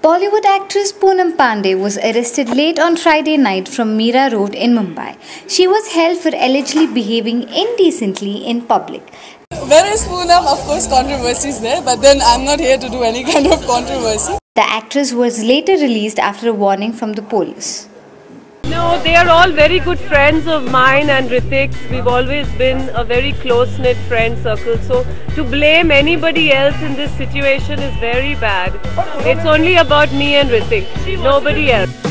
Bollywood actress Poonam Pandey was arrested late on Friday night from Mira Road in Mumbai. She was held for allegedly behaving indecently in public. Where is Poonam? Of course, controversy is there, but then I'm not here to do any kind of controversy. The actress was later released after a warning from the police. No, they are all very good friends of mine and Ritik's. We've always been a very close-knit friend circle. So to blame anybody else in this situation is very bad. It's only about me and Ritik, nobody else.